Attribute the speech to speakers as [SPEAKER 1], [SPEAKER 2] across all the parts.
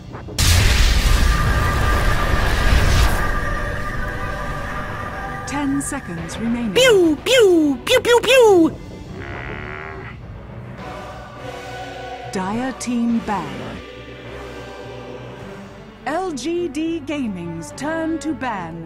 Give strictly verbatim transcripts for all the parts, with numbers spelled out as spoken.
[SPEAKER 1] Ten seconds remaining.
[SPEAKER 2] Pew pew pew pew pew.
[SPEAKER 1] Dire team ban. L G D Gaming's turn to ban.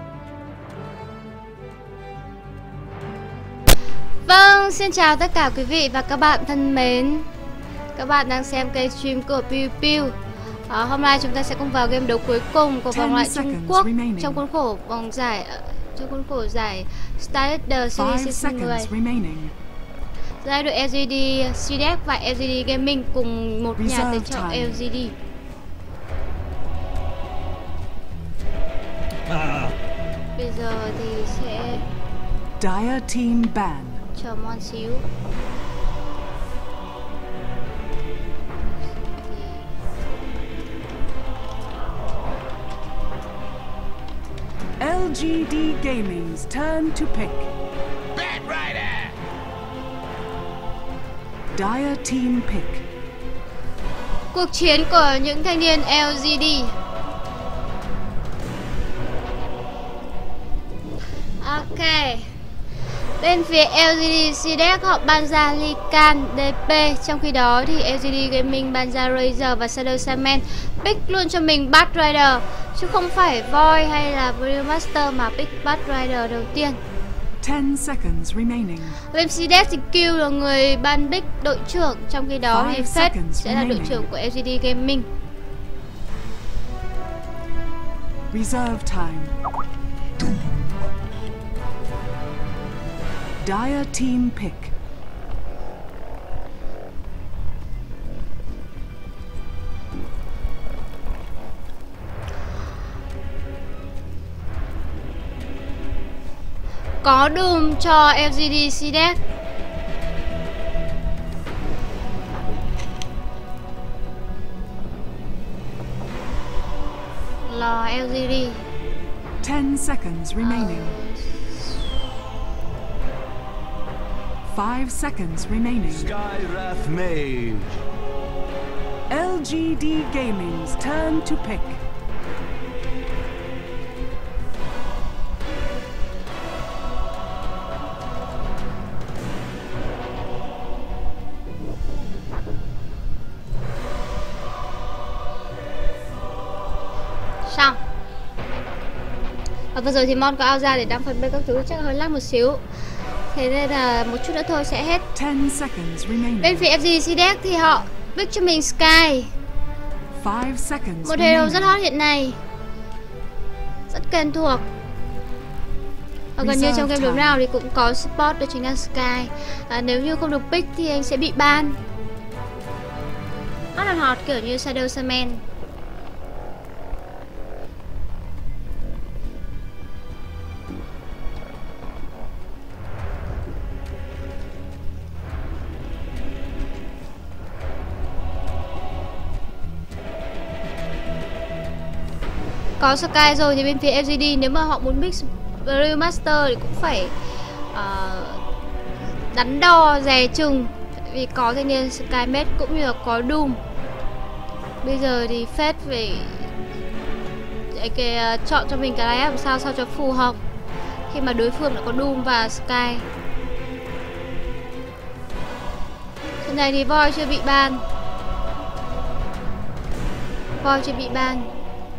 [SPEAKER 3] Vâng, xin chào tất cả quý vị và các bạn thân mến. Các bạn đang xem kênh stream của Pew Pew. À, hôm nay chúng ta sẽ cùng vào game đấu cuối cùng của vòng loại Trung Quốc trong khuôn khổ vòng giải trong khuôn khổ giải Star Leader Series Season mười. Giai đội L G D xê đê e xê và L G D Gaming cùng một nhà tài trợ L G D. Bây giờ thì sẽ
[SPEAKER 1] Dire team ban.
[SPEAKER 3] chờ một xíu.
[SPEAKER 1] L G D Gaming's turn to pick.
[SPEAKER 2] Bat Rider.
[SPEAKER 1] Dire team pick.
[SPEAKER 3] Cuộc chiến của những thanh niên L G D. Ok. Bên phía L G D xê đê e xê họ ban ra Lican đê pê, trong khi đó thì L G D Gaming ban ra Razer và Shadow Shaman. Pick luôn cho mình Bat Rider, chứ không phải Void hay là Brewmaster mà pick Bat Rider đầu tiên.
[SPEAKER 1] ten seconds remaining.
[SPEAKER 3] Bên xê đê e xê thì Q là người ban pick đội trưởng, trong khi đó thì Fed sẽ là đội trưởng của L G D Gaming.
[SPEAKER 1] Reserve time. Dire team pick.
[SPEAKER 3] Có Doom cho L G D xê đê e xê. Là L G D.
[SPEAKER 1] ten seconds remaining. five seconds remaining.
[SPEAKER 4] Skywrath Mage.
[SPEAKER 1] L G D Gaming's turn to pick.
[SPEAKER 3] Xong. Và vừa rồi thì Mon có ao ra để đăng phần bên các thứ, chắc hơi lag một xíu. Thế nên là một chút nữa thôi sẽ hết.
[SPEAKER 1] ten seconds remaining.
[SPEAKER 3] Bên phía F G D xê đê e xê thì họ pick cho mình Sky,
[SPEAKER 1] five seconds
[SPEAKER 3] một hero rất hot hiện nay, rất quen thuộc. Và gần như trong game đấu nào thì cũng có support, đó chính là Sky. À, nếu như không được pick thì anh sẽ bị ban. Hot là hot kiểu như Shadow Shaman. Có Sky rồi thì bên phía F G D nếu mà họ muốn pick Brewmaster thì cũng phải uh, đắn đo dè chừng, vì có thanh niên Skymet cũng như là có Doom. Bây giờ thì Fed phải cái, uh, chọn cho mình cái này làm sao sao cho phù hợp khi mà đối phương đã có Doom và Sky. Lần này thì Void chưa bị ban. Void chưa bị ban.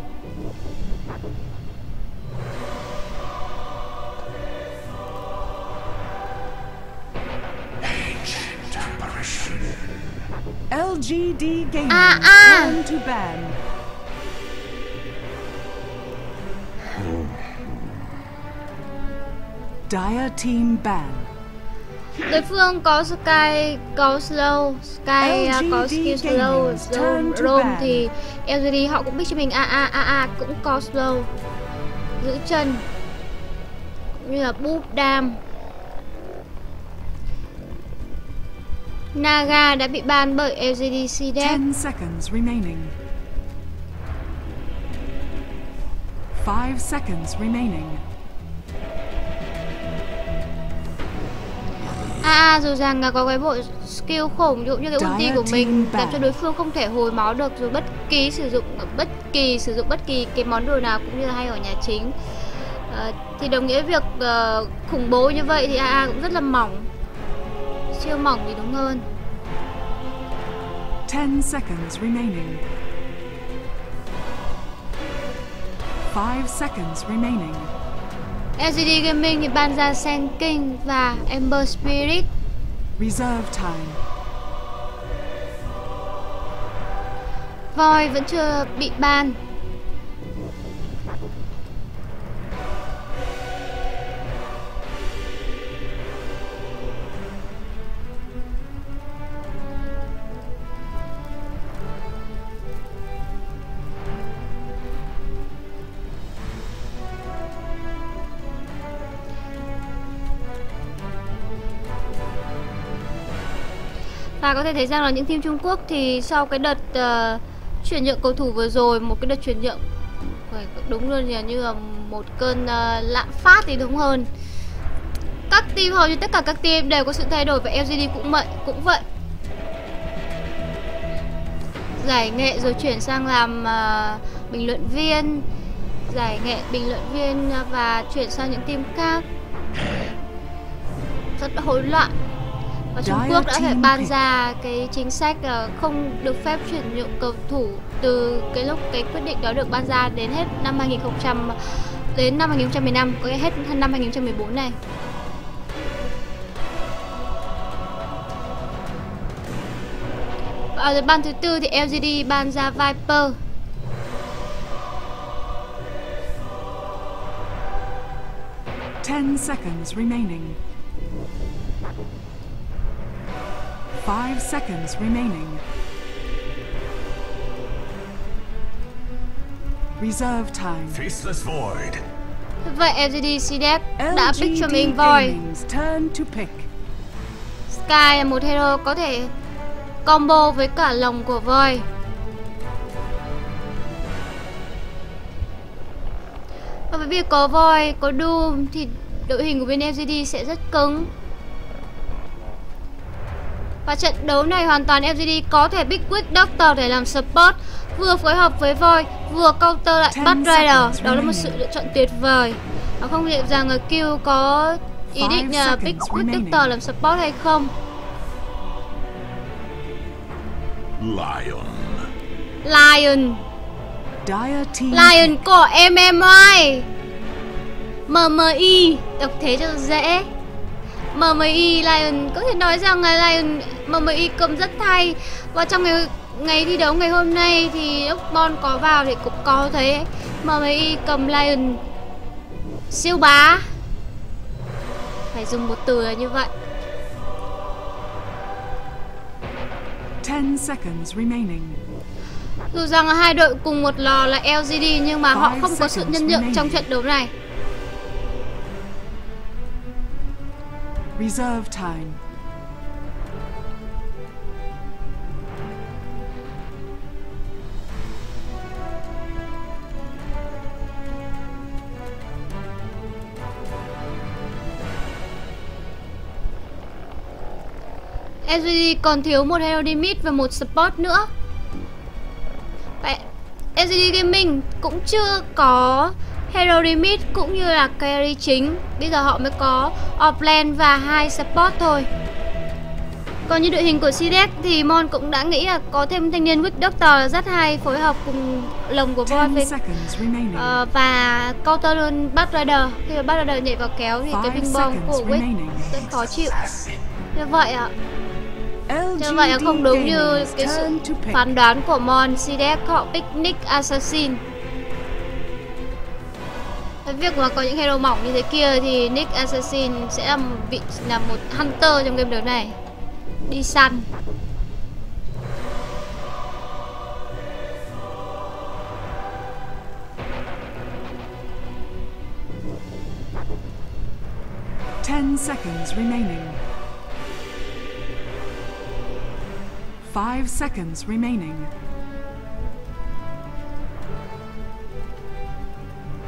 [SPEAKER 1] L G D Gaming
[SPEAKER 3] À, à.
[SPEAKER 1] turn to ban. Dire team ban.
[SPEAKER 3] Đối phương có Sky, có Slow, Sky uh, có skill Slow, Rome, Rome thì L G D họ cũng biết cho mình a a a a cũng có Slow, giữ chân cũng như là boost dam. Naga đã bị ban bởi L G D xê đê e xê.
[SPEAKER 1] ten seconds remaining. five seconds remaining.
[SPEAKER 3] À, dù rằng là có cái bộ skill khủng, ví dụ như cái ulti của mình làm cho đối phương không thể hồi máu được, rồi bất kỳ sử dụng bất kỳ sử dụng bất kỳ cái món đồ nào cũng như là hay ở nhà chính. À, thì đồng nghĩa việc uh, khủng bố như vậy thì a a cũng rất là mỏng, siêu mỏng thì đúng hơn.
[SPEAKER 1] ten seconds remaining. five seconds remaining.
[SPEAKER 3] lờ giê đê Gaming thì ban ra Sand King và Ember Spirit.
[SPEAKER 1] Reserve time.
[SPEAKER 3] Void vẫn chưa bị ban. Và có thể thấy rằng là những team Trung Quốc thì sau cái đợt uh, chuyển nhượng cầu thủ vừa rồi, một cái đợt chuyển nhượng đúng luôn là như là một cơn uh, lạm phát thì đúng hơn. Các team, hầu như tất cả các team đều có sự thay đổi và lờ giê đê cũng vậy, cũng vậy. Giải nghệ rồi chuyển sang làm uh, bình luận viên, giải nghệ bình luận viên và chuyển sang những team khác. Rất hỗn loạn. Và Trung Quốc đã phải ban ra cái chính sách không được phép chuyển nhượng cầu thủ từ cái lúc cái quyết định đó được ban ra đến hết năm hai nghìn không trăm đến năm hai nghìn không trăm mười lăm, có hết năm hai nghìn không trăm mười bốn này. Và ở ban thứ tư thì lờ giê đê ban ra Viper.
[SPEAKER 1] ten seconds remaining. five seconds remaining. Reserve time.
[SPEAKER 2] Faceless Void.
[SPEAKER 3] Vậy lờ giê đê xê đê đã pick cho mình Void.
[SPEAKER 1] Turn to pick.
[SPEAKER 3] Sky là một hero có thể combo với cả lồng của Void. Và bởi vì có Void, có Doom thì đội hình của bên lờ giê đê sẽ rất cứng. Và trận đấu này hoàn toàn lờ giê đê có thể pick Witch Doctor để làm support, vừa phối hợp với Void, vừa counter lại Bat Rider. Đó là một sự lựa chọn tuyệt vời. Và không hiểu rằng là Q có ý định là pick Witch Doctor làm support hay không.
[SPEAKER 2] Lion.
[SPEAKER 3] Lion. Lion của em em i. em em i, đọc thế cho dễ. em em i Lion có thể nói rằng là Lion em em i cầm rất thay. Và trong ngày ngày thi đấu ngày hôm nay thì lúc Bon có vào thì cũng có thấy em em i cầm Lion siêu bá. Phải dùng một từ là như vậy.
[SPEAKER 1] ten seconds remaining.
[SPEAKER 3] Dù rằng là hai đội cùng một lò là lờ giê đê nhưng mà họ không có sự nhân nhượng trong trận đấu này.
[SPEAKER 1] Reserve time.
[SPEAKER 3] lờ giê đê còn thiếu một hero đi mid và một support nữa. Vậy lờ giê đê Gaming cũng chưa có hero đi mid cũng như là carry chính. Bây giờ họ mới có offlane và hai support thôi. Còn như đội hình của xê đê thì Mon cũng đã nghĩ là có thêm thanh niên Witch Doctor rất hay, phối hợp cùng lồng của Void với, uh, và counter luôn Bat Rider. Khi mà Bat Rider nhảy vào kéo thì cái ping pong của Witch rất khó chịu. Như vậy ạ. Như vậy là không đúng như cái sự phán đoán của Mon. xê đê họ pick Nick Assassin. Cái việc mà có những hero mỏng như thế kia thì Nick Assassin sẽ là một, vị, là một hunter trong game đấu này, đi săn.
[SPEAKER 1] ten seconds remaining. five seconds remaining.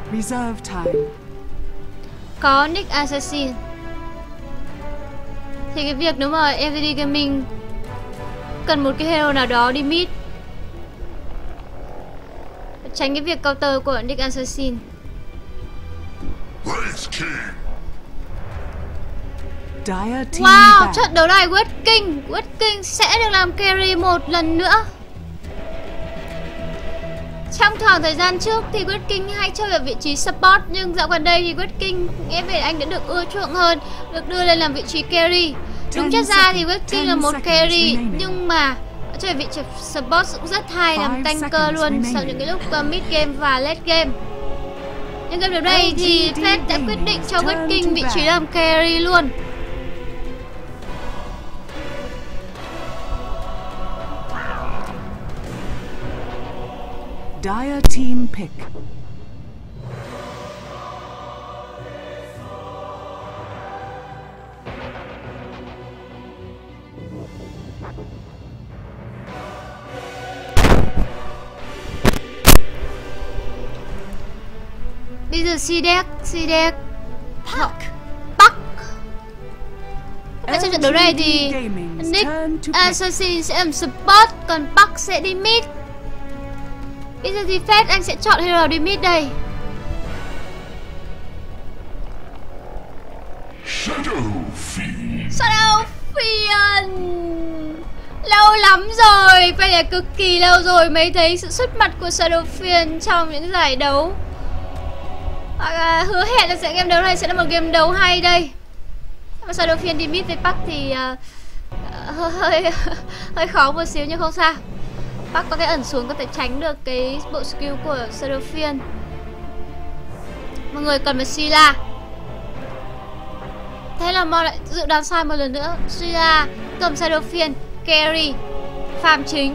[SPEAKER 1] Reserve time.
[SPEAKER 3] Có Nick Assassin. Thì cái việc nếu mà lờ giê đê Gaming cần một cái hero nào đó đi mid, tránh cái việc counter của Nick Assassin. Wow, trận đấu này West King West King sẽ được làm carry một lần nữa. Trong khoảng thời gian trước thì West King hay chơi ở vị trí support, nhưng dạo gần đây thì West King nghe về anh đã được ưa chuộng hơn, được đưa lên làm vị trí carry. Đúng chất ra thì West King là một carry, nhưng mà chơi vị trí support cũng rất hay, làm tanker luôn sau những cái lúc uh, mid game và late game. Nhưng game đấu này thì Fed đã quyết định cho West King vị trí làm carry luôn.
[SPEAKER 1] Dire team pick.
[SPEAKER 3] Bây giờ C-Deck, C-Deck Puck Puck Ở trong trận đấu này thì Nick Assassin sẽ làm support, còn Puck sẽ đi mid. Bây giờ thì Fed anh sẽ chọn hero đi mid đây.
[SPEAKER 2] Shadowfiend.
[SPEAKER 3] Shadowfiend. Lâu lắm rồi, phải là cực kỳ lâu rồi mới thấy sự xuất mặt của Shadowfiend trong những giải đấu. À, hứa hẹn là sẽ game đấu này sẽ là một game đấu hay đây. Mà Shadowfiend đi mid với Puck thì uh, hơi, hơi hơi khó một xíu nhưng không sao. Puck có cái ẩn xuống có thể tránh được cái bộ skill của Shadowfiend. Mọi người cần phải Sila. Thế là Mo lại dự đoán sai một lần nữa. Sila cầm Shadowfiend carry farm chính.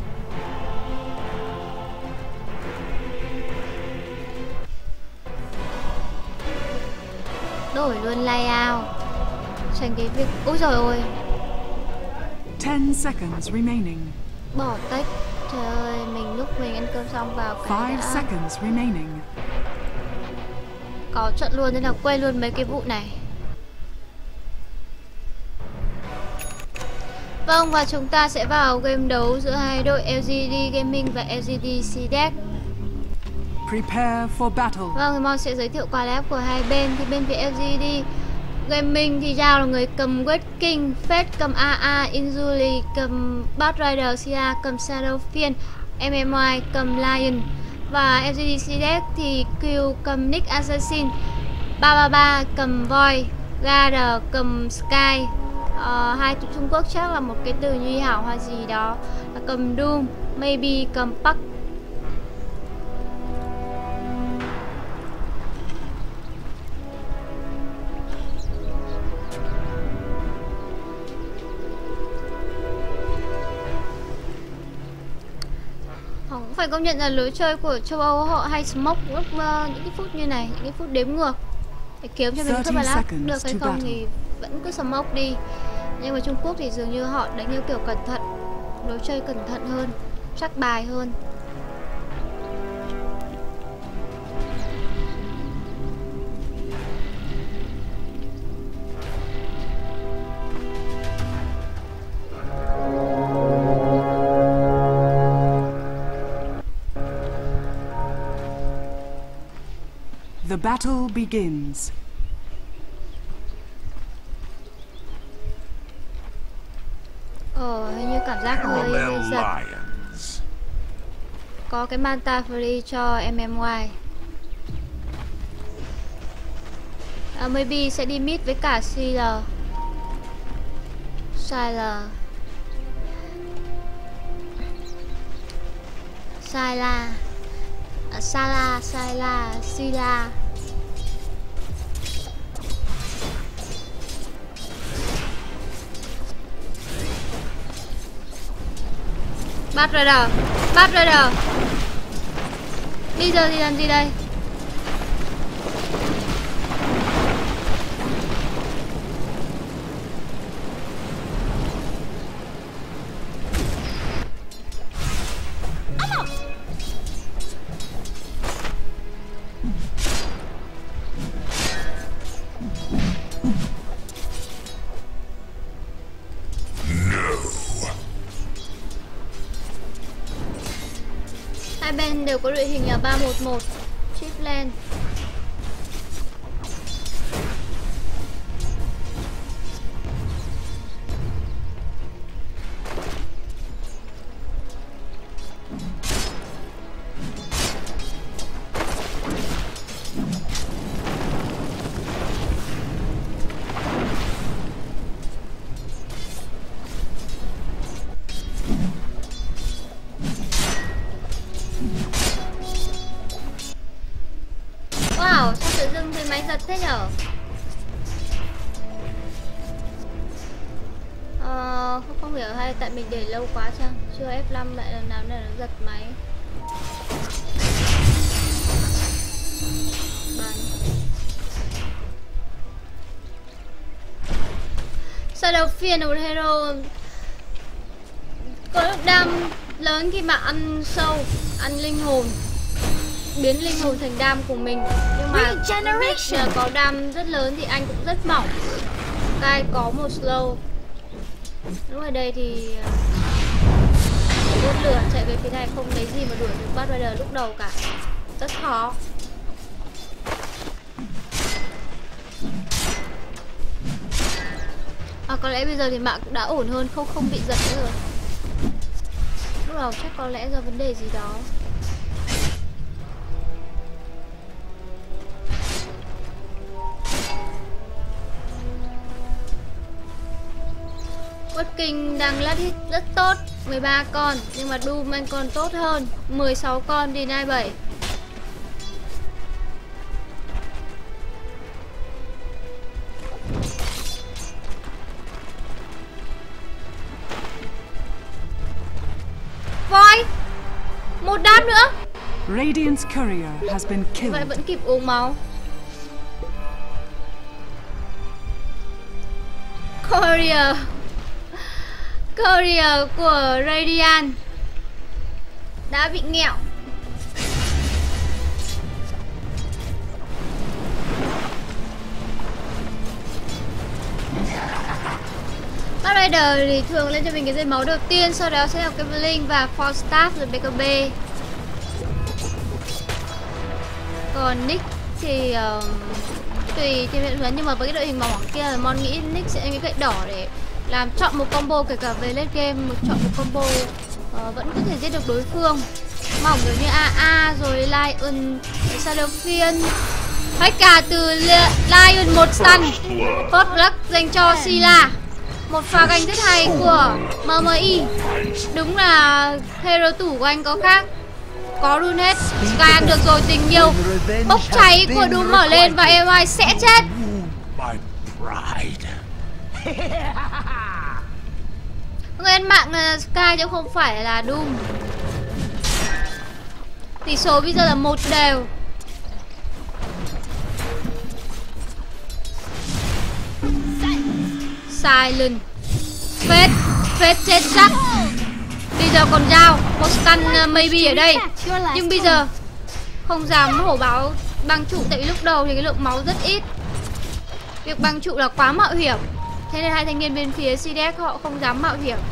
[SPEAKER 3] Đổi luôn layout. Tránh cái việc... Ôi trời ơi,
[SPEAKER 1] ten seconds remaining.
[SPEAKER 3] bỏ tách. Trời ơi, mình lúc mình ăn cơm xong vào cái
[SPEAKER 1] five
[SPEAKER 3] đã
[SPEAKER 1] seconds remaining.
[SPEAKER 3] có trận luôn nên là quên luôn mấy cái vụ này. Vâng, và chúng ta sẽ vào game đấu giữa hai đội lờ giê đê Gaming và lờ giê đê C-Deck.
[SPEAKER 1] Prepare for battle.
[SPEAKER 3] Vâng, thì Mon sẽ giới thiệu qua lab của hai bên. Thì bên phía lờ giê đê Gaming thì Giao là người cầm West King, Fed cầm a a, Inzuli cầm Bad Rider, Sia cầm Shadowfiend, em em i cầm Lion. Và lờ giê đê C-Deck thì Q cầm Nick Assassin, ba ba ba cầm Void, Gather cầm Sky. Uh, hai tụi Trung Quốc chắc là một cái từ như hảo hoặc gì đó là cầm Doom, Maybe cầm Puck. Cũng phải công nhận là lối chơi của châu Âu họ hay smoke lúc uh, những cái phút như này, những cái phút đếm ngược để kiếm cho mình các bài lap được hay không thì vẫn cứ smoke đi. Nhưng mà Trung Quốc thì dường như họ đánh theo kiểu cẩn thận, lối chơi cẩn thận hơn, chắc bài hơn.
[SPEAKER 1] The battle begins.
[SPEAKER 3] Ờ, hình như cảm giác hơi, hơi giật. Có cái Manta free cho em em i. À, maybe sẽ đi mid với cả Sealer. Sealer. Sila. À, Sala, Sila, Sila. Bad Rider, Bad Rider. Bây giờ thì làm gì đây? Hai bên đều có đội hình là ba một một chip lane. Wow, sao tự dưng thì máy giật thế nhở? Ờ, không, không hiểu hay tại mình để lâu quá chăng? Chưa F năm lại lần nào này nó giật máy. Bắn. Shadow Fiend là một hero có lực đam lớn khi mà ăn sâu, ăn linh hồn, biến linh hồn thành đam của mình. Nhưng mà nhờ có đam rất lớn thì anh cũng rất mỏng. Kai có một slow. Lúc ở đây thì đốt lửa chạy về phía này, không lấy gì mà đuổi được Bath Rider lúc đầu cả. Rất khó. À, có lẽ bây giờ thì mạng cũng đã ổn hơn, không không bị giật nữa rồi. Lúc đầu chắc có lẽ do vấn đề gì đó. Quất Kinh đang lát hit rất tốt, mười ba con, nhưng mà Doom anh còn tốt hơn, mười sáu con deny bảy. Voi, một đám nữa.
[SPEAKER 1] Radiant's courier has been killed.
[SPEAKER 3] Vậy vẫn kịp uống máu. Courier Courier của Radiant đã bị nghẹo. Bath Rider thì thường lên cho mình cái dây máu đầu tiên, sau đó sẽ học cái Blink và Force Staff rồi bê ca bê. Còn Nick thì uh, tùy thiên viện huấn, nhưng mà với cái đội hình màu hoàng kia là Mon nghĩ Nick sẽ nghĩ gậy đỏ để làm chọn một combo, kể cả về late game một chọn một combo uh, vẫn có thể giết được đối phương. Mỏng giống như a a rồi Lion, Shadow Fiend, hết cả từ Lion một stun, Hot Blood dành cho Sila. Một pha ganh rất hay của em em i. Đúng là hero tủ của anh có khác. Có rune hết. Sky ăn được rồi, tình yêu bốc cháy của Doom mở lên và em i sẽ chết. Người ăn mạng là Sky chứ không phải là Doom. Tỷ số bây giờ là một đều. Silent. Phết, phết chết chắc. Bây giờ còn dao, một stun uh, maybe ở đây. Nhưng bây giờ không dám hổ báo băng trụ, tại vì lúc đầu thì cái lượng máu rất ít. Việc băng trụ là quá mạo hiểm. Thế nên hai thanh niên bên phía xê đê ích họ không dám mạo hiểm.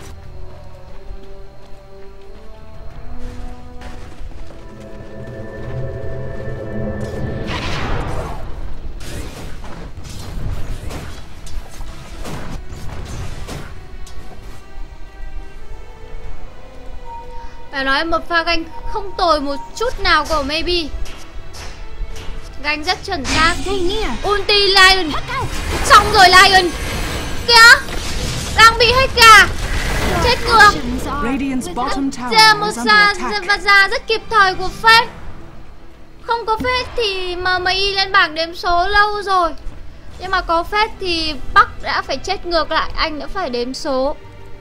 [SPEAKER 3] Phải nói một pha ganh không tồi một chút nào của Maybe. Ganh rất chuẩn xác. Ulti Lion. Xong rồi Lion. Kìa, đang bị hết cả. Chết ngược. Một ra và ra rất kịp thời của Fate. Không có Fate thì mà Maybe lên bảng đếm số lâu rồi. Nhưng mà có Fate thì Bắc đã phải chết ngược lại, anh đã phải đếm số.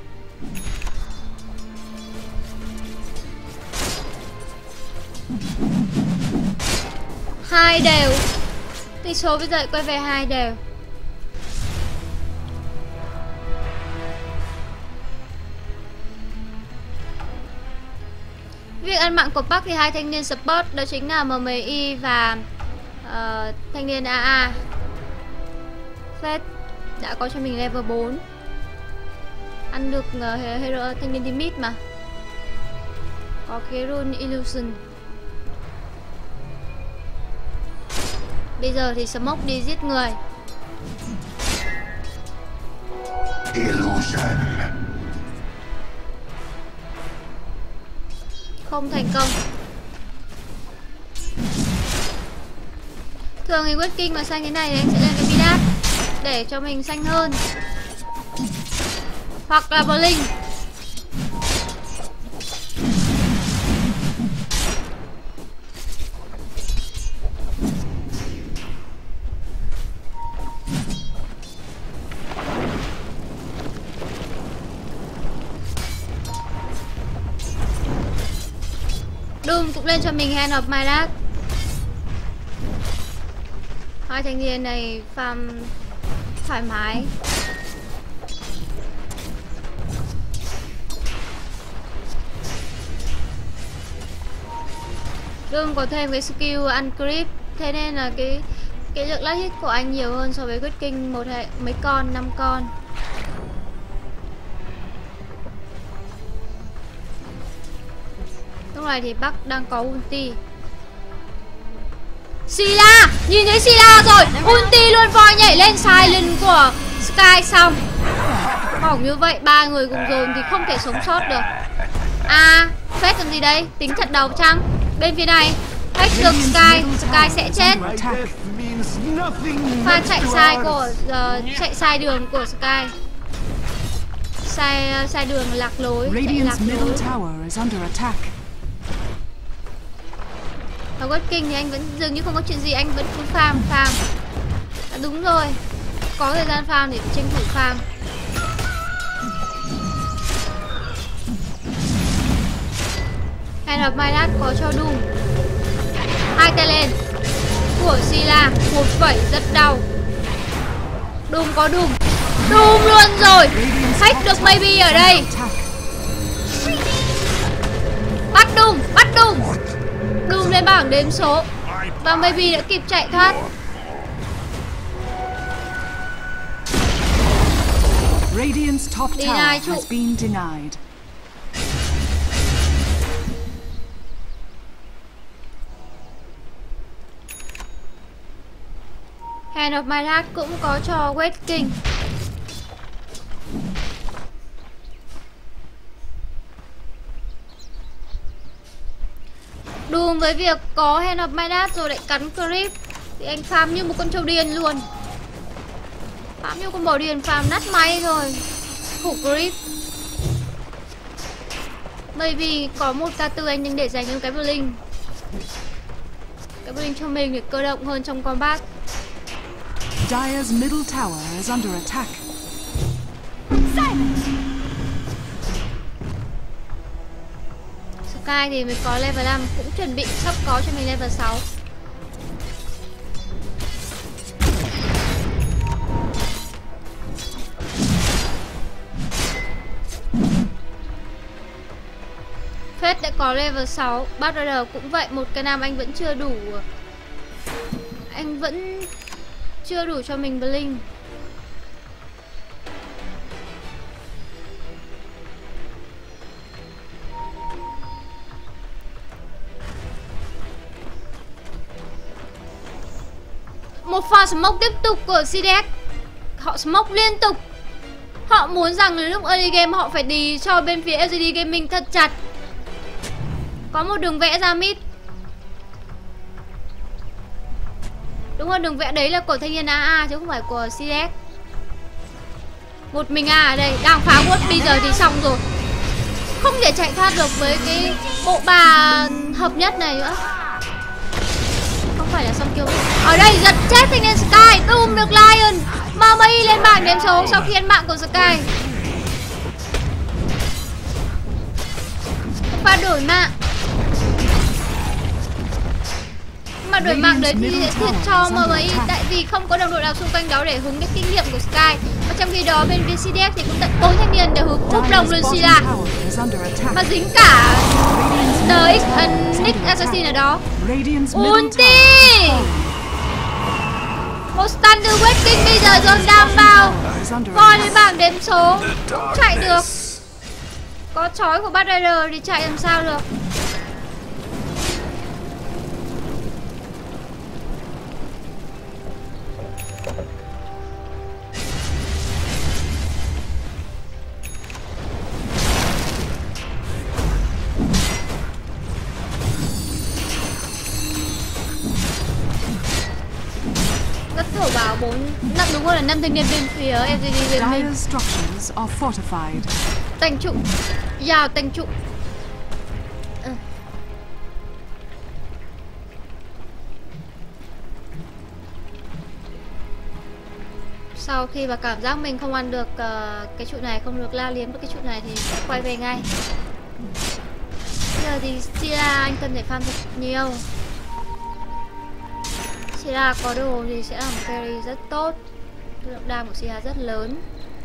[SPEAKER 3] Hai đều. Tỷ số bây giờ quay về hai đều. Việc ăn mạng của Park thì hai thanh niên support đó chính là em em i và uh, thanh niên a a. Fate đã có cho mình level bốn. Ăn được uh, hero thanh niên đi mid mà. Có cái rune illusion. Bây giờ thì Smoke đi giết người.
[SPEAKER 2] Illusion.
[SPEAKER 3] Không thành công. Thường thì Witch King mà xanh thế này thì anh sẽ lên cái Midas để cho mình xanh hơn. Hoặc là Blink. Doom cũng lên cho mình Hand of Midas. Hai thanh niên này farm thoải mái. Doom có thêm cái skill uncreep, thế nên là cái cái lượng last hit của anh nhiều hơn so với Witch King một hệ mấy con, năm con. Lúc này thì Bắc đang có ulti. Sila! Nhìn thấy Sila rồi! Ulti luôn voi nhảy lên silent của Sky xong. Hỏng như vậy, ba người cùng dồn thì không thể sống sót được. À, phết làm gì đây? Tính trận đầu chăng? Bên phía này, hack được Sky, Sky sẽ chết. Pha chạy sai của uh, chạy sai đường của Sky. Sai sai đường lạc lối, chạy lạc lối. Và Witch King thì anh vẫn dường như không có chuyện gì, anh vẫn cứ farm farm. À, đúng rồi, có thời gian farm để tranh thủ farm. Hand of Midas có cho Doom. Hai tay lên của Sila, một vẩy rất đau. Doom có Doom, Doom luôn rồi. Hack được maybe ở đây. Bắt Doom, bắt Doom. Doom lên bảng đếm số và maybe đã kịp chạy thoát.
[SPEAKER 1] Radiant's top tower has been denied.
[SPEAKER 3] Hand of Midas cũng có cho Witch King. Doom với việc có Hand of Midas rồi lại cắn creep thì anh farm như một con trâu điên luôn. Farm như con bò điên, farm nát máy rồi. Khủ creep. Maybe có một k tư anh nhưng để dành cho cái Blink. Cái Blink cho mình để cơ động hơn trong combat.
[SPEAKER 1] Dire's middle tower is under attack.
[SPEAKER 3] Sky thì mới có level năm, cũng chuẩn bị sắp có cho mình level sáu. Fate đã có level sáu, Bad Rider cũng vậy, một cái nam anh vẫn chưa đủ. Anh vẫn chưa đủ cho mình Blink. Một pha smoke tiếp tục của xê đê ích. Họ smoke liên tục. Họ muốn rằng lúc early game họ phải đi cho bên phía lờ giê đê Gaming thật chặt. Có một đường vẽ ra mid. Đúng rồi, đường vẽ đấy là của thanh niên a a chứ không phải của xê đê ích. Một mình A ở đây đang phá quất, bây giờ thì xong rồi. Không thể chạy thoát được với cái bộ bà hợp nhất này nữa. Không phải là xong kill. Ở đây giật chết thanh niên Sky, Doom được Lion. Mami lên bảng đếm số sau khi ăn mạng của Sky. Và đổi mạng. Mà đổi mạng đấy thì sẽ thiệt cho Mami, tại vì không có đồng đội nào xung quanh đó để hứng cái kinh nghiệm của Sky. Và trong khi đó bên phía xê đê ích thì cũng tận bốn thanh niên để hứng hút đồng luôn Sila. Mà dính cả đờ ích, uh, Nick Assassin ở đó. Ulti! Một stun từ Witch King, bây giờ dồn đam vào. Voi lên bảng đếm số, không chạy được. Có chói của Bad Rider thì chạy làm sao được. bảo bốn năm đúng rồi là năm thanh niên bên phía lờ giê đê Gaming.
[SPEAKER 1] Dire's structures are fortified.
[SPEAKER 3] Tành trụ, vào tành trụ. Ừ. Sau khi mà cảm giác mình không ăn được uh, cái trụ này, không được la liếm được cái trụ này thì sẽ quay về ngay. Bây giờ thì Sira anh cần phải farm thật nhiều. Sira có đồ thì sẽ làm carry rất tốt. Lượng đam của Sira rất lớn.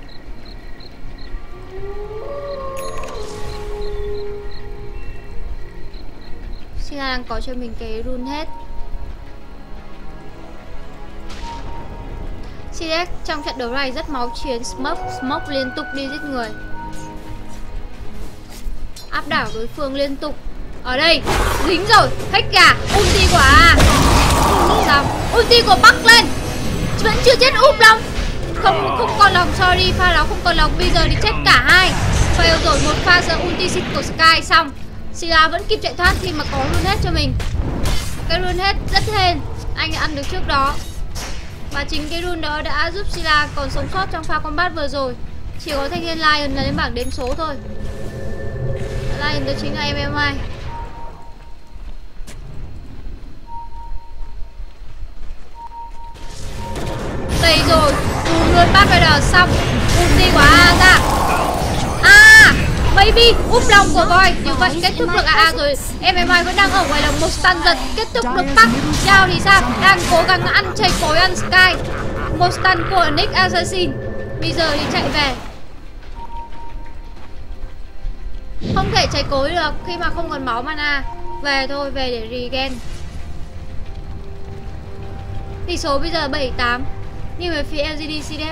[SPEAKER 3] Sira đang có cho mình cái rune hết. Sidex trong trận đấu này rất máu chiến, smoke, smoke liên tục đi giết người, áp đảo đối phương liên tục. Ở đây dính rồi, hết cả ulti của A. Xong, ulti của Bắc lên, vẫn chưa chết úp lòng. Không không còn lòng, sorry, pha đó không còn lòng. Bây giờ thì chết cả hai. Fail rồi, một pha giờ ulti xịt của Sky xong. Sila vẫn kịp chạy thoát khi mà có rune hết cho mình. Cái rune hết rất hên, anh đã ăn được trước đó. Và chính cái rune đó đã giúp Sila còn sống sót trong pha combat vừa rồi. Chỉ có thanh niên Lion là lên bảng đếm số thôi. Lion đó chính là em em i. Đây rồi, dùng luôn Bath Rider xong. Ulti của A ra. À, maybe úp lòng của voi. Như vậy kết thúc được a a rồi. em em i vẫn đang ở ngoài lòng, một stun giật kết thúc được Bắc. Giao thì sao? Đang cố gắng ăn chảy cối ăn Sky. Một stun của Nick Assassin. Bây giờ thì chạy về. Không thể chảy cối được khi mà không còn máu mana. Về thôi, về để regen. Tỷ số bây giờ bảy tám. Nhưng về phía lờ giê đê xê đê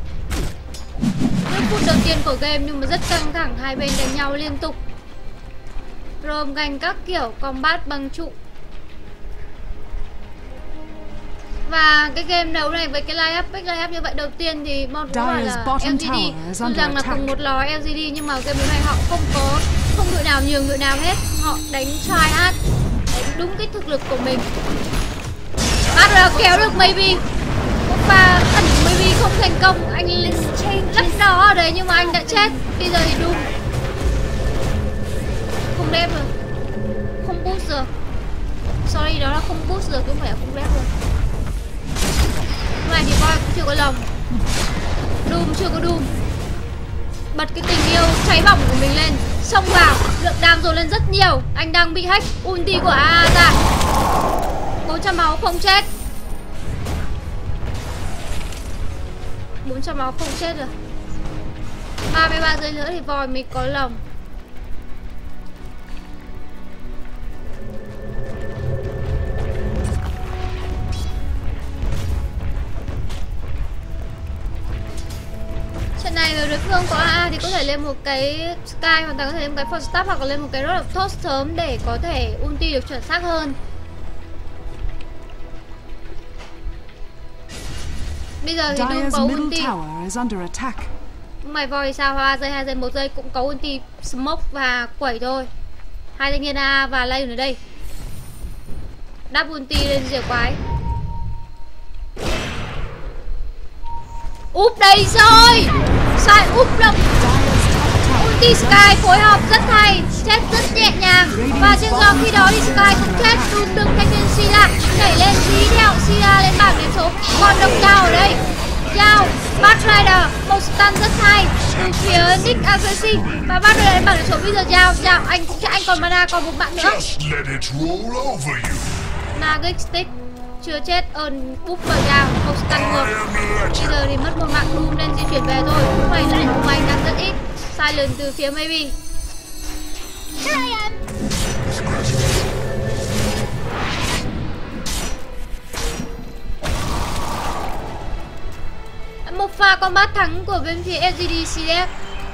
[SPEAKER 3] phút đầu tiên của game nhưng mà rất căng thẳng, hai bên đánh nhau liên tục, roam ganh các kiểu, combat bằng trụ. Và cái game đấu này với cái line-up, pick line-up như vậy đầu tiên thì Mon cũng bảo là lờ giê đê, dù rằng là cùng một lò lờ giê đê nhưng mà game đấu này họ không có không đội nào nhường đội nào hết, họ đánh try hard, đánh đúng cái thực lực của mình. Bắt là kéo được maybe. Và ẩn maybe không thành công, anh lắp đó ở đấy nhưng mà anh đã chết. Bây giờ thì Doom không đép rồi, không boost được. Sorry, đó là không boost được, không phải là không đép được. Lúc này thì voi cũng chưa có lòng, Doom chưa có Doom. Bật cái tình yêu cháy bỏng của mình lên, xông vào, lượng đam dồn lên rất nhiều. Anh đang bị hack, ulti của a a ra, bốn trăm máu không chết. bốn trăm máu không chết rồi. ba mươi ba giây nữa thì voi mới có lòng. Trận này nếu đối phương có a a thì có thể lên một cái Sky, hoàn toàn có thể lên một cái Force Staff hoặc là lên một cái Rod of Toast sớm để có thể ulti được chuẩn xác hơn. Bây giờ thì Doom có ulti. Mày voi sao? ba giây, hai giây, một giây cũng có ulti, smoke và quẩy thôi. Hai thanh niên A và Lion ở đây. Đáp ulti lên rìa quái. Úp đây rồi. Sai úp lắm. Ulti Sky phối hợp rất hay, chết rất nhẹ nhàng. Và trên do khi đó thì Sky cũng chết. Doom được thanh niên Sila nhảy lên dí theo Sila lên bảng điểm số. Còn độc Giao ở đây. Giao, Bath Rider, một stun rất hay từ phía Nick Assassin. Và Bath Rider lên bảng điểm số. Bây giờ Giao, Giao, anh cũng chạy, anh còn mana, còn một bạn nữa. Magic Stick chưa chết, ơn búp vào Giao, một stun ngược. Bây giờ thì mất một mạng Doom nên di chuyển về thôi. Lúc này là của anh đang rất ít. Silent từ phía maybe. Một pha combat thắng của bên phía lờ giê đê xê đê.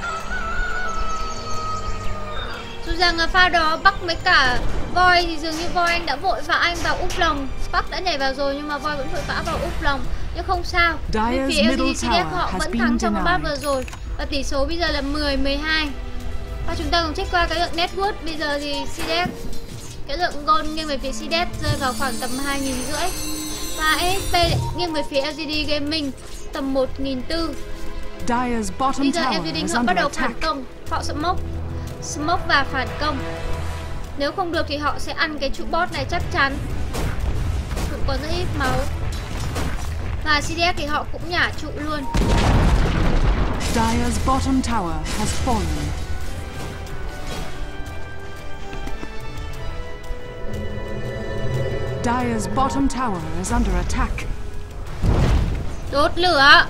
[SPEAKER 3] Dù rằng là pha đó Bắc với cả voi thì dường như voi anh đã vội và anh vào úp lòng. Bắc đã nhảy vào rồi nhưng mà voi vẫn vội vã vào úp lòng. Nhưng không sao, bên phía lờ giê đê xê đê họ vẫn thắng trong combat vừa rồi. Và tỷ số bây giờ là mười mười hai. Và chúng ta cùng check qua cái lượng network. Bây giờ thì xê đê, cái lượng gold nghiêng về phía xê đê rơi vào khoảng tầm hai nghìn rưỡi. Và ép ép pê nghiêng về phía lờ giê đê Gaming tầm một nghìn bốn trăm.
[SPEAKER 1] Dire's bottom
[SPEAKER 3] Bây giờ
[SPEAKER 1] tower
[SPEAKER 3] lờ giê đê
[SPEAKER 1] is
[SPEAKER 3] họ bắt
[SPEAKER 1] under
[SPEAKER 3] đầu phản
[SPEAKER 1] attack.
[SPEAKER 3] công. Họ smoke Smoke và phản công. Nếu không được thì họ sẽ ăn cái trụ bot này chắc chắn. Cũng có rất ít máu. Và xê đê ép thì họ cũng nhả trụ luôn.
[SPEAKER 1] Dire's bottom tower has fallen. Dire's bottom tower is under attack.
[SPEAKER 3] Đốt lửa.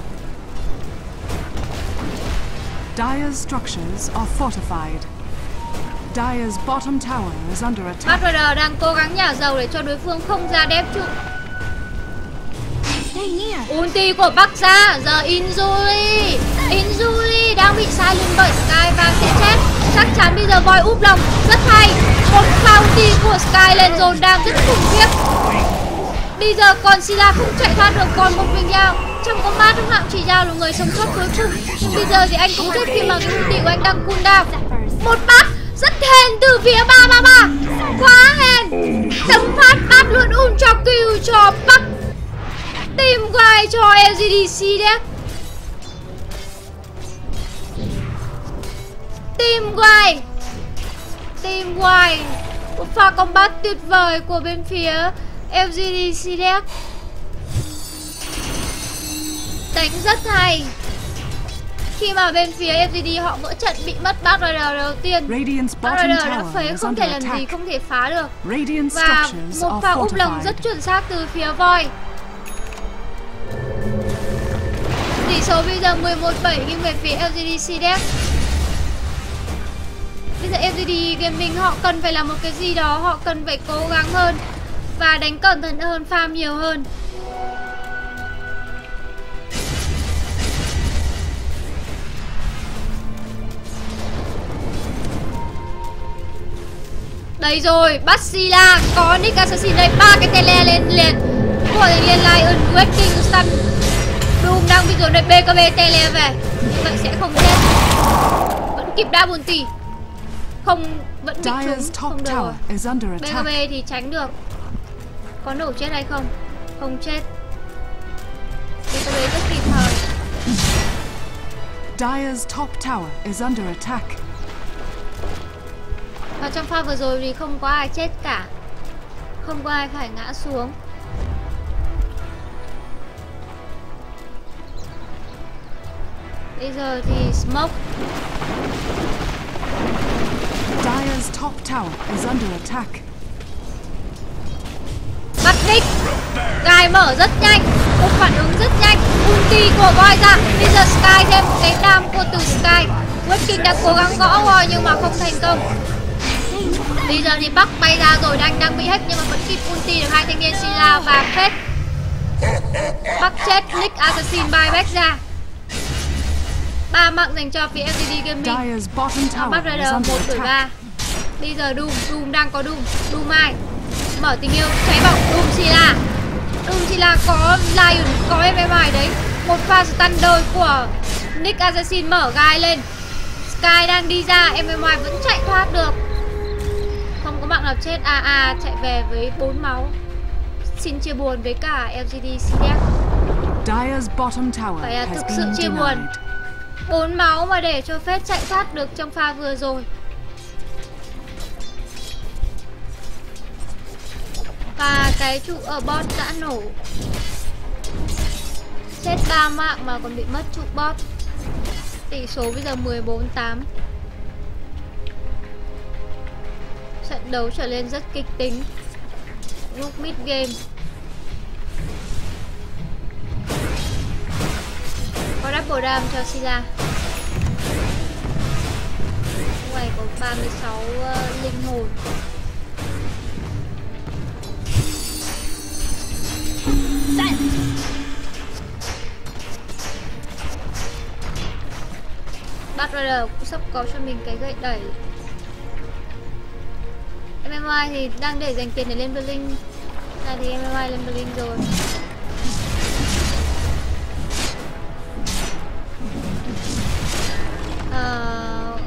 [SPEAKER 1] Dire's structures are fortified. Dire's bottom tower is under
[SPEAKER 3] Bad
[SPEAKER 1] attack.
[SPEAKER 3] Rider đang cố gắng nhả dầu để cho đối phương không ra đép trụ. Ulti của Bắc ra. Giờ Injuri Injuri đang bị silent bởi Sky và sẽ chết. Chắc chắn bây giờ voi úp lòng. Rất hay. Một pha ulti của Sky lên rồi đang rất khủng khiếp. Bây giờ còn Sila không chạy thoát được. Còn một mình Giao. Trong combat lúc nào chỉ Giao là người sống sót cuối cùng. Nhưng bây giờ thì anh cũng chết khi mà cái ulti của anh đang cooldown. Một bát rất hèn từ phía ba ba ba. Quá hèn. Tấm phát bát luôn ultra kill cho Bắc. Team quay cho lờ giê đê xê đấy. Team quay Team quay một pha combat tuyệt vời của bên phía lờ giê đê xê đấy. Đánh rất hay. Khi mà bên phía ép giê đê họ vỡ trận bị mất Bad Rider đầu tiên.
[SPEAKER 1] Radiant's
[SPEAKER 3] Bad
[SPEAKER 1] bottom
[SPEAKER 3] Rider đã
[SPEAKER 1] tower
[SPEAKER 3] phế
[SPEAKER 1] is
[SPEAKER 3] không
[SPEAKER 1] under
[SPEAKER 3] thể làm gì,
[SPEAKER 1] attack.
[SPEAKER 3] không thể phá được.
[SPEAKER 1] Radiant
[SPEAKER 3] Và
[SPEAKER 1] structures
[SPEAKER 3] một
[SPEAKER 1] are
[SPEAKER 3] pha úp lồng
[SPEAKER 1] fortified.
[SPEAKER 3] rất chuẩn xác từ phía voi. Tỷ số bây giờ mười một bảy nghiêng về phía lờ giê đê xê đê ép. Bây giờ lờ giê đê Gaming họ cần phải làm một cái gì đó, họ cần phải cố gắng hơn và đánh cẩn thận hơn, farm nhiều hơn. Đây rồi, bắt Sila, có Nick Assassin đây, ba cái tele lên liền của liền Lion, Wrecking Sun. Doom đang bị dồn đây, bê ca bê tele về. Như vậy sẽ không chết. Vẫn kịp đa buồn tỷ. Không, vẫn bị trúng,
[SPEAKER 1] Dire's
[SPEAKER 3] không
[SPEAKER 1] top
[SPEAKER 3] được rồi.
[SPEAKER 1] tower is under
[SPEAKER 3] bê ca
[SPEAKER 1] attack.
[SPEAKER 3] bê thì tránh được. Có nổ chết hay không? Không chết. bê ca bê rất kịp thời.
[SPEAKER 1] Dire's top tower is under attack.
[SPEAKER 3] Và trong pha vừa rồi thì không có ai chết cả. Không có ai phải ngã xuống. Bây giờ thì Smoke.
[SPEAKER 1] Dire's top tower is under attack.
[SPEAKER 3] Bắt Nick. Gai mở rất nhanh. Một phản ứng rất nhanh. Ulti của voi ra. Bây giờ Sky thêm một cái đam của từ Sky. Wrecking đang cố gắng gõ voi nhưng mà không thành công. Bây giờ thì Bắc bay ra rồi, đang đang bị hack nhưng mà vẫn kịp ulti được hai thanh niên Sila và Fate. Bắc chết, Nick Assassin buyback ra. Ba mạng dành cho phía lờ giê đê Gaming.
[SPEAKER 1] Dire's bottom
[SPEAKER 3] Bad
[SPEAKER 1] tower is
[SPEAKER 3] Rider
[SPEAKER 1] under
[SPEAKER 3] một phẩy ba.
[SPEAKER 1] attack.
[SPEAKER 3] Bây giờ Doom, Doom đang có Doom, Doom ai? Mở tình yêu, cháy bỏng, Doom Sila. Doom Sila có Lion, có em em ai đấy. Một pha stun đôi của Nick Assassin mở gai lên. Sky đang đi ra, em em ai vẫn chạy thoát được. Không có mạng nào chết, a à, à, chạy về với bốn máu. Xin chia buồn với cả lờ giê đê xê đê ép.
[SPEAKER 1] Dire's bottom tower
[SPEAKER 3] Phải là
[SPEAKER 1] has
[SPEAKER 3] thực sự
[SPEAKER 1] been
[SPEAKER 3] chia buồn.
[SPEAKER 1] denied.
[SPEAKER 3] bốn máu mà để cho Fate chạy thoát được trong pha vừa rồi. Và cái trụ ở bot đã nổ. Chết ba mạng mà còn bị mất trụ bot. Tỷ số bây giờ mười bốn tám. Trận đấu trở lên rất kịch tính. Lúc mid game có double dam cho Sila. Ngoài có ba mươi sáu uh, linh hồn. Bad Rider cũng sắp có cho mình cái gậy đẩy. em em i thì đang để dành tiền để lên Blink. Này thì em em i lên Blink rồi. Uh,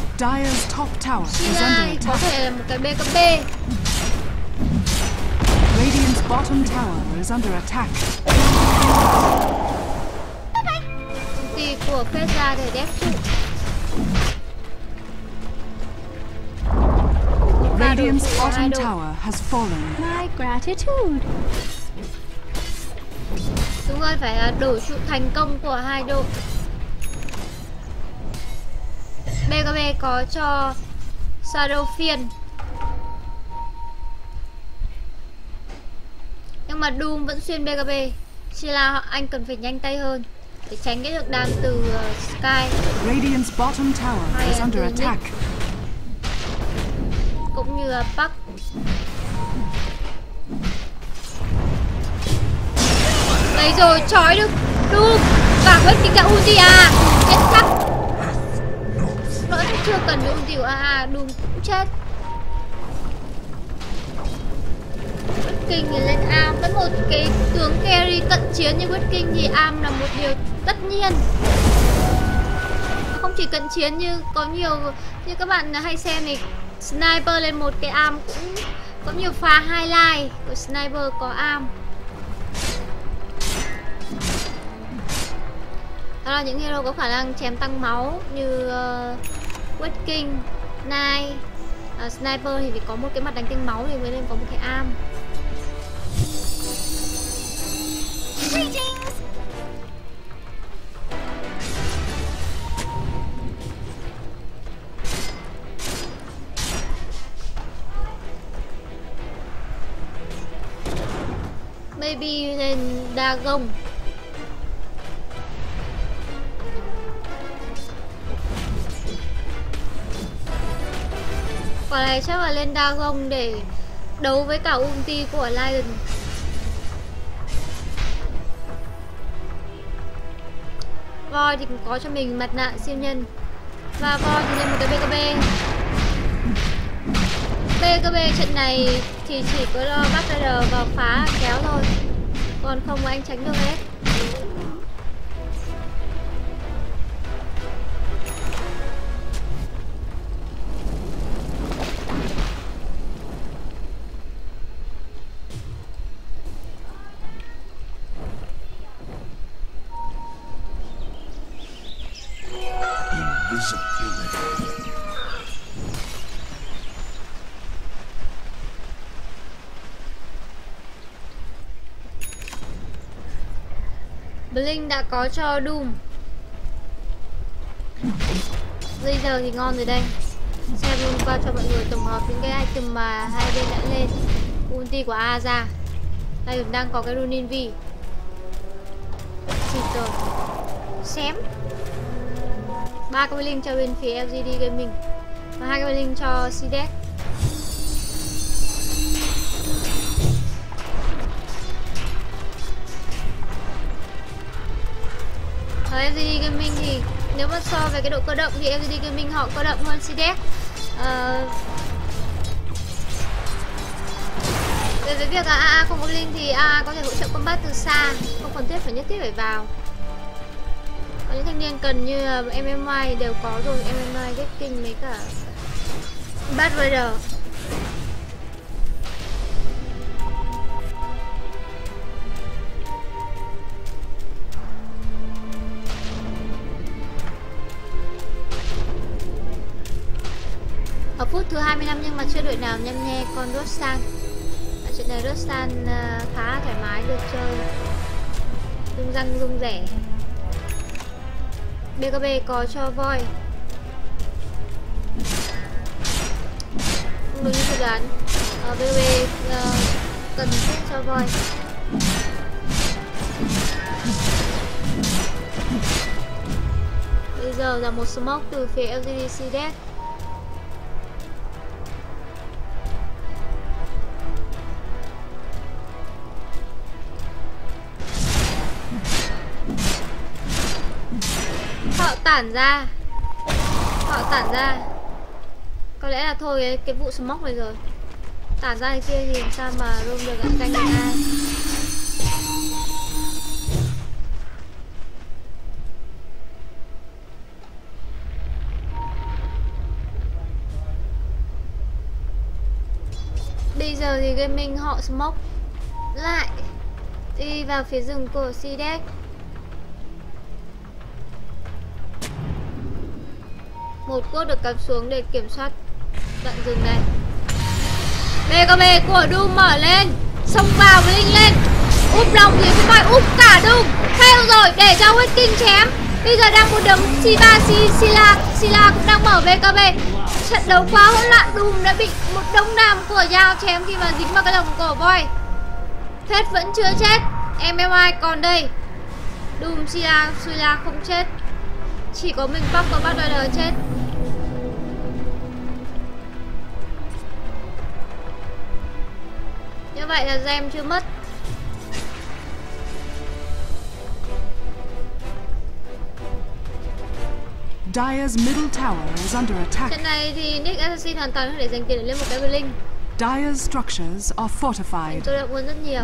[SPEAKER 1] Dire's top tower is
[SPEAKER 3] Sila
[SPEAKER 1] under
[SPEAKER 3] có
[SPEAKER 1] attack.
[SPEAKER 3] thể là một cái bê ca bê.
[SPEAKER 1] Radiant's bottom tower is under attack.
[SPEAKER 3] Thì của phép ra để đép trụ.
[SPEAKER 1] Radiant's bottom tower has fallen.
[SPEAKER 5] My gratitude.
[SPEAKER 3] Đúng rồi, phải đổ trụ thành công của hai đội. bê ca bê có cho Shadow phiên. Nhưng mà Doom vẫn xuyên bê ca bê. Chỉ là anh cần phải nhanh tay hơn để tránh cái lực đam từ uh, Sky.
[SPEAKER 1] Radiant's bottom tower is under attack.
[SPEAKER 3] Cũng như uh, Park. Đấy rồi, trói được Doom. Và Quét Kinh đã ulti à. Chết chắc. Nó chưa cần được ulti của a a. Doom cũng chết. Quét Kinh thì lên Am. Với một cái tướng carry cận chiến như Quét Kinh thì Am là một điều tất nhiên. Không chỉ cận chiến như có nhiều, như các bạn hay xem thì Sniper lên một cái Am cũng có nhiều pha highlight của Sniper có Am. Đó là những hero có khả năng chém tăng máu như uh, Quét Kinh, Knight, uh, Sniper thì phải có một cái mặt đánh tinh máu thì mới nên có một cái Am. Baby lên Dagon. Quả này chắc là lên Dagon để đấu với cả ulti của Lion. Voi thì cũng có cho mình mặt nạ siêu nhân. Và Voi thì lên một cái bê ca bê. bê ca bê trận này thì chỉ có lo bắt Rider vào phá kéo thôi. Còn không anh tránh được hết. Blink đã có cho Doom. Bây giờ thì ngon rồi đây. Xem luôn qua cho mọi người tổng hợp những cái item mà hai bên đã lên. Ulti của a ra. Đây cũng đang có cái Ronin V. Xịt rồi. Xém. ba cái link cho bên phía lờ giê đê Gaming và hai cái link cho xê đê e xê. Ở lờ giê đê Gaming thì nếu mà so về cái độ cơ động thì lờ giê đê Gaming họ cơ động hơn xê đê e xê. Uh, về với việc là a a không có link thì a a có thể hỗ trợ combat từ xa, không cần thiết phải nhất thiết phải vào. Có những thanh niên cần như em em i đều có rồi, em em i, Red King với cả Bad Raider. Ở phút thứ hai mươi lăm nhưng mà chưa đội nào nhăm nhe con Roshan. Ở trận này Roshan khá thoải mái được chơi, rung răng rung rẻ. bê ca bê có cho Voi. Không đúng như tôi đoán. Ở bê ca bê uh, cần thiết cho Voi. Bây giờ là một smoke từ phía lờ giê đê xê đê e xê. Họ tản ra. Họ tản ra. Có lẽ là thôi cái, cái vụ smoke này rồi. Tản ra cái kia thì làm sao mà roam được gãy canh được ai. Bây giờ thì gaming họ smoke lại đi vào phía rừng của Sidek. Một cốt được cắm xuống để kiểm soát đoạn rừng này. bê ca bê của Doom mở lên, xông vào với Linh lên, úp lòng thì phải úp cả Doom. Fail rồi, để cho Witch King chém. Bây giờ đang một đống Shiva, Sila, Sila cũng đang mở bê ca bê. Trận đấu quá hỗn loạn, Doom đã bị một đống nam của dao chém khi mà dính vào cái lồng cổ voi. Phết vẫn chưa chết, em em i còn đây. Doom, Sila, Sila không chết, chỉ có mình Pop và Bad Rider chết. Như vậy là Gem chưa mất.
[SPEAKER 1] Dire's middle tower is under attack.
[SPEAKER 3] Trận này thì Nick Assassin hoàn toàn có thể dành tiền để lên một cái Blink.
[SPEAKER 1] Dire's structures are fortified.
[SPEAKER 3] Tôi đã muốn rất nhiều.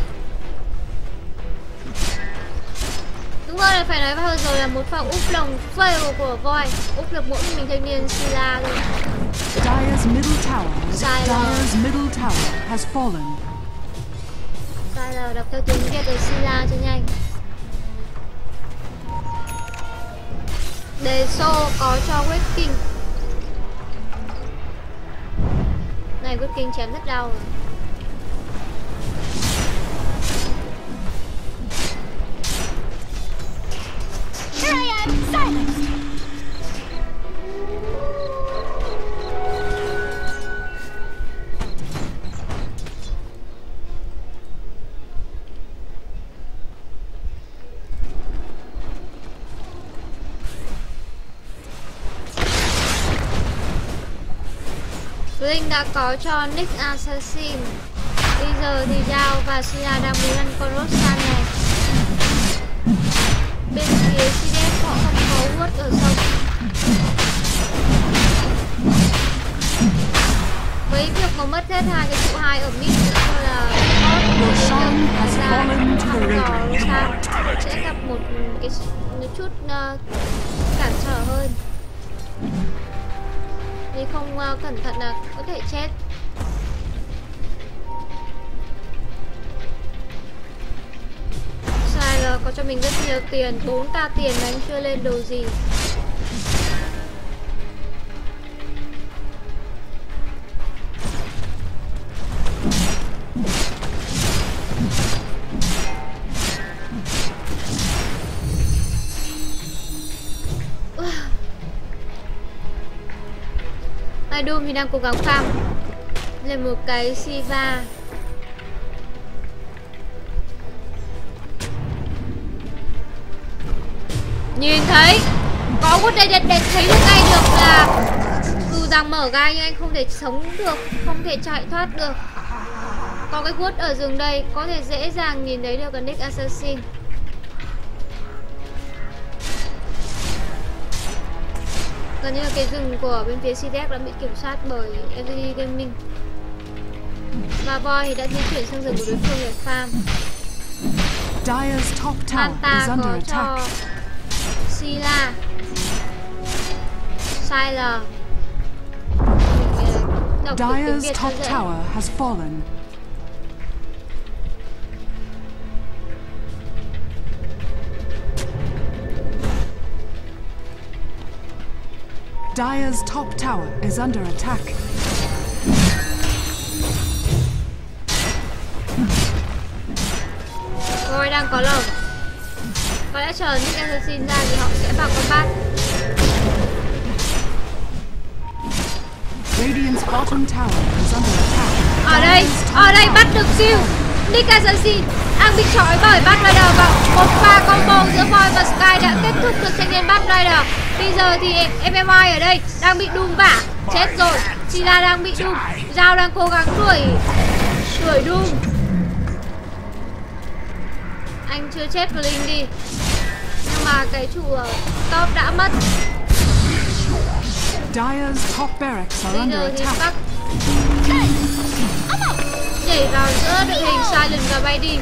[SPEAKER 3] Đúng rồi, phải nói vào rồi là một pha úp lồng fail của voi, úp được mỗi mình thanh niên Sila thôi.
[SPEAKER 1] Dire's middle tower, Dire's middle tower has fallen.
[SPEAKER 3] Tyler đọc theo tiếng kia từ Sila cho nhanh. Đề xô có cho Witch King. Này Witch King chém rất đau rồi.
[SPEAKER 5] Here I am, silence!
[SPEAKER 3] Blink đã có cho Nick Assassin. Bây giờ thì Dao và Sila đang muốn ăn con Roxanne này. Bên phía Sidek họ không có Wood ở sông. Với việc mà mất hết hai cái trụ hai ở mid nữa là
[SPEAKER 1] Roshan has fallen to the
[SPEAKER 3] Roxanne
[SPEAKER 1] Radiant.
[SPEAKER 3] sẽ gặp một cái một chút uh, cản trở hơn. Thì không uh, cẩn thận là có thể chết. Sai là có cho mình rất nhiều tiền, bốn k tiền mà anh chưa lên đồ gì. Doom thì đang cố gắng farm lên một cái Shiva. Nhìn thấy có một đây để thấy được ngay được là dù rằng mở gai nhưng anh không thể sống được, không thể chạy thoát được. Có cái Wood ở rừng đây có thể dễ dàng nhìn thấy được cái Nick Assassin. Gần như là cái rừng của bên phía Sidek đã bị kiểm soát bởi lờ giê đê Gaming. Và Boy thì đã di chuyển sang rừng của đối phương để farm.
[SPEAKER 1] Dire's top tower
[SPEAKER 3] Manta
[SPEAKER 1] is under
[SPEAKER 3] có
[SPEAKER 1] attack.
[SPEAKER 3] cho Sila, Sylar.
[SPEAKER 1] Dire's top tower has fallen. Dire's top tower is under attack.
[SPEAKER 3] Boy đang có lồng. Có lẽ chờ những assassin ra thì họ sẽ vào combat.
[SPEAKER 1] Radiant's bottom tower is under attack.
[SPEAKER 3] Ở đây, ở đây bắt được siêu. Nick Assassin đang bị trói bởi Bad Rider và một pha combo giữa Boy và Sky đã kết thúc được thanh niên Bad Rider. Bây giờ thì em em i ở đây đang bị Doom vả, chết rồi. Sila đang bị Doom, Dao đang cố gắng đuổi đuổi Doom. Anh chưa chết Blink đi, nhưng mà cái trụ ở top đã mất.
[SPEAKER 1] Dire's top barracks are
[SPEAKER 3] Bây
[SPEAKER 1] under
[SPEAKER 3] giờ thì
[SPEAKER 1] attack.
[SPEAKER 3] các nhảy vào giữa đội hình Silent và bay đi.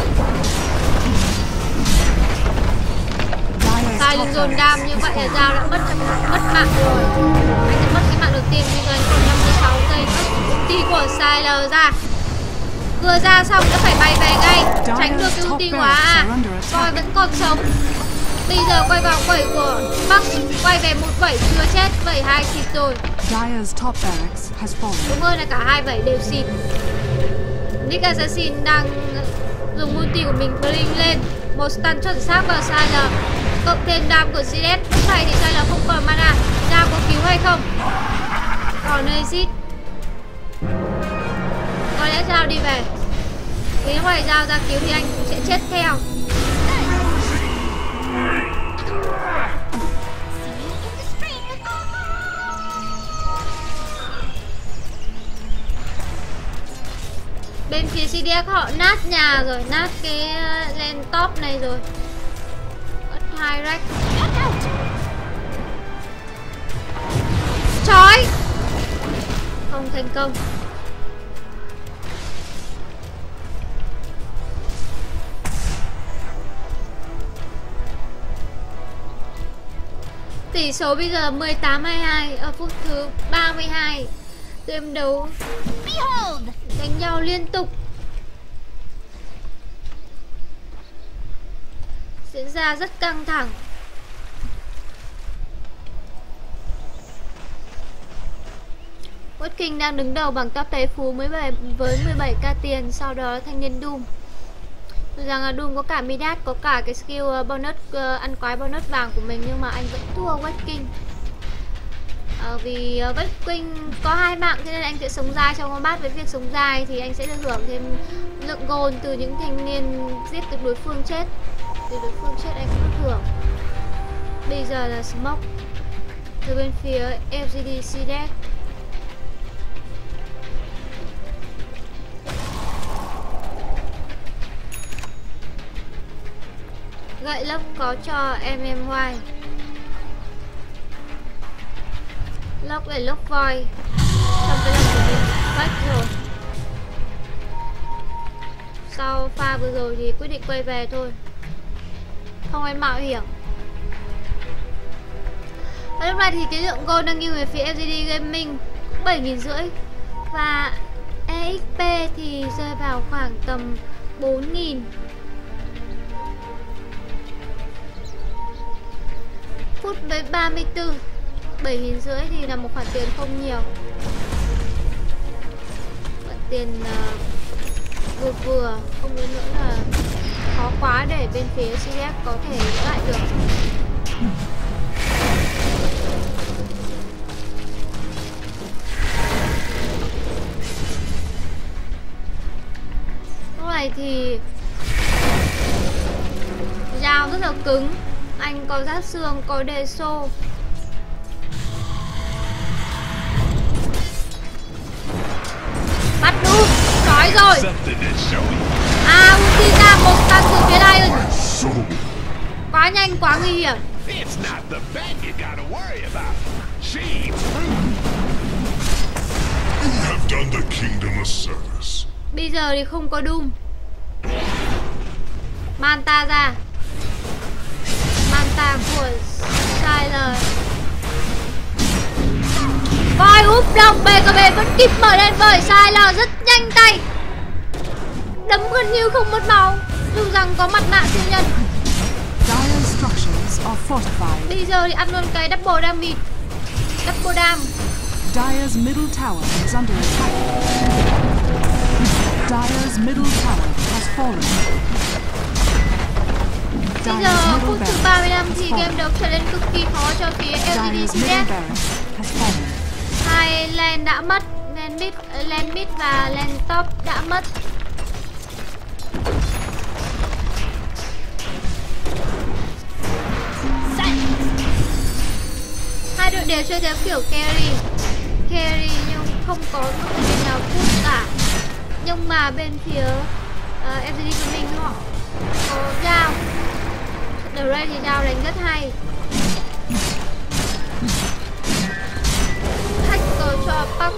[SPEAKER 3] Silent dồn đam như vậy là Dao đã mất mất mạng rồi. Anh đã mất cái mạng đầu tiên, bây giờ anh còn năm mươi sáu giây nữa. Ulti của Sylar ra. Vừa ra xong đã phải bay về ngay, tránh được cái ulti hóa à. Voi vẫn còn sống. Bây giờ quay vào quẩy của Bắc, quay về một vẩy chưa chết, vẩy hai xịt rồi. Đúng hơn là cả hai vẩy đều xịt. Nick Assassin đang dùng ulti của mình bring lên, một stun chuẩn xác vào Sylar, cộng thêm đam của Sidet. Lúc này thì Sylar không còn mana, đam có cứu hay không? Còn Exit có lẽ Giao đi về. Nếu ngoài Giao ra cứu thì anh cũng sẽ chết theo. Bên phía xê đê ích họ nát nhà rồi, nát cái lên top này rồi. Mất hai rack. Chói. Không thành công. Tỷ số bây giờ mười tám hai mươi hai ở phút thứ ba mươi hai. Game đấu đánh nhau liên tục, diễn ra rất căng thẳng. Quất King đang đứng đầu bảng top tài phú với mười bảy k tiền, sau đó là thanh niên Doom. Dù rằng là Doom có cả Midas, có cả cái skill bonus uh, ăn quái bonus vàng của mình, nhưng mà anh vẫn thua Quất King. Uh, vì uh, Quất King có hai mạng cho nên anh sẽ sống dai trong combat. Với việc sống dai thì anh sẽ được hưởng thêm lượng gold từ những thanh niên giết được đối phương chết. Từ đối phương chết anh cũng được hưởng. Bây giờ là Smoke từ bên phía ép giê đê Sidet. Gậy lốc có cho em em Y. Lốc để lốc voi trong cái lần của mình bắt rồi. Sau pha vừa rồi thì quyết định quay về thôi, không ai mạo hiểm. Và lúc này thì cái lượng gold đang nghiêng về phía ép giê đê Gaming bảy nghìn rưỡi và e ích pê thì rơi vào khoảng tầm bốn nghìn. Phút với ba mươi tư, bảy nghìn rưỡi thì là một khoản tiền không nhiều. Khoản tiền uh, vừa vừa, không đến nữa là khó quá để bên phía xê đê ích có thể giữ lại được. Lúc này thì dao rất là cứng. Anh có rát xương, có đề xô. Bắt đúng, nói rồi. À, ulti ra một stun từ phía Lion. Quá nhanh, quá nguy hiểm. Bây giờ thì không có Doom. Manta ra. Manta của Sylar. Voi úp đồng bê ca bê vẫn kịp mở lên với Sylar rất nhanh tay. Đấm gần như không mất máu, dù rằng có mặt nạ siêu nhân. Bây giờ thì ăn luôn cái double damage. Double dam.
[SPEAKER 1] Dire's middle tower is under attack. Dire's middle tower has fallen.
[SPEAKER 3] Bây giờ phút thứ ba mươi lăm thì game đấu trở nên cực kỳ khó cho phía ép giê đê Sidet. Hai lane đã mất, lane mid, lane mid và lane top đã mất. Hai đội đều chơi theo kiểu carry, carry nhưng không có một bên nào push cả. Nhưng mà bên phía uh, ép giê đê của mình họ có dao. Đầu đây thì dao đánh rất hay. Hacker cho Park.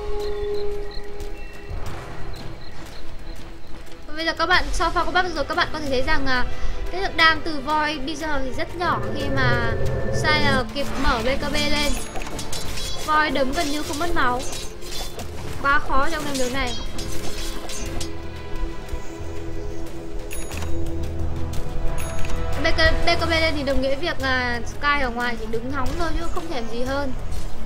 [SPEAKER 3] Bây giờ các bạn sau pha của Park rồi các bạn có thể thấy rằng uh, cái lượng đam từ voi bây giờ thì rất nhỏ khi mà Sylar kịp mở bê ca bê lên. Voi đấm gần như không mất máu. Quá khó trong game đấu này. bê ca bê lên thì đồng nghĩa việc là Sky ở ngoài chỉ đứng hóng thôi chứ không thể làm gì hơn.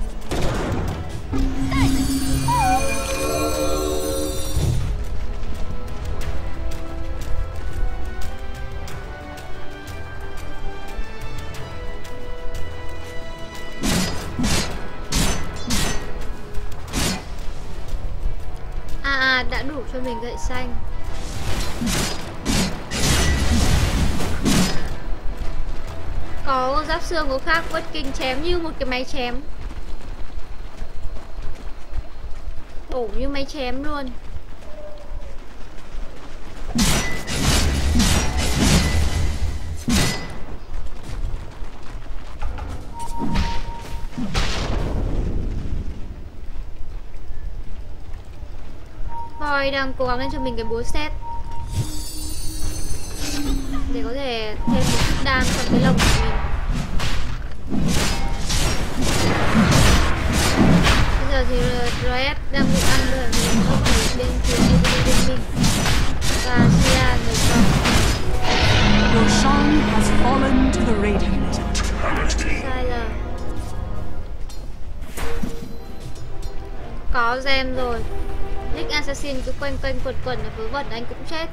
[SPEAKER 3] À, à đã đủ cho mình gậy xanh. Có giáp xương có khác vớt kinh chém như một cái máy chém. Bổ như máy chém luôn. Voi đang cố gắng lên cho mình cái búa xét để có thể thêm một chút đam trong cái lồng của mình. Bây giờ thì Red đang bị ăn rồi, mình không phải bên phía bên mình và Sia người con.
[SPEAKER 1] Roshan has fallen to the Radiant.
[SPEAKER 3] Sai là có gem rồi. Nick Assassin cứ quanh quanh quẩn quẩn là vớ vẩn anh cũng chết.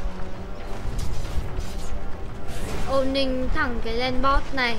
[SPEAKER 3] Ôn ninh thẳng cái lên boss này.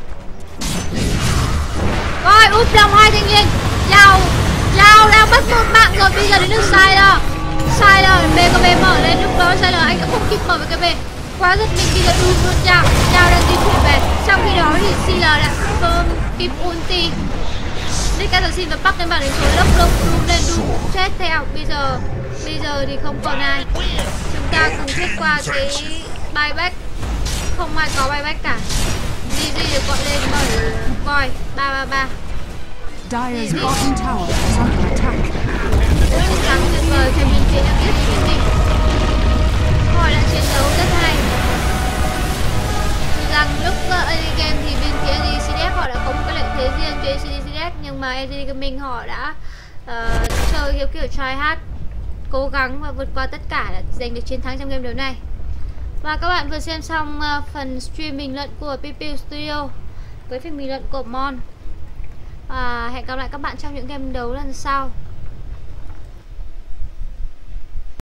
[SPEAKER 3] Rồi úp lòng hai thanh niên. Lao Lao đang mất một mạng rồi. Bây giờ đến được Sylar. Sylar bê ca bê mở lên. Lúc đó Sylar anh đã không kịp mở bê ca bê. Quá giật mình bây giờ ui luôn Lao. Lao đang di chuyển về. Trong khi đó thì Sylar đã không kịp ulti. Nick Assassin và Park lên bàn đánh số lốc lốc luôn lên đu chết theo. Bây giờ Bây giờ thì không còn ai. Chúng ta cùng check qua cái buyback. Không ai có buyback cả. giê giê được gọi lên bởi voi ba ba ba.
[SPEAKER 1] Dire's bottom tower is under attack.
[SPEAKER 3] Rất là tuyệt vời khi mình chiến được chiến mình. Họ đã chiến đấu rất hay. Dù rằng lúc a đê Game thì bên phía a đê xê đê ép họ đã có một cái lợi thế riêng cho a đê xê đê ép, nhưng mà a đê Gaming họ đã uh, chơi kiểu kiểu try hard, cố gắng và vượt qua tất cả để giành được chiến thắng trong game đấu này. Và các bạn vừa xem xong uh, phần stream bình luận của pê pê Studio với phần bình luận của Mon. Và hẹn gặp lại các bạn trong những game đấu lần sau.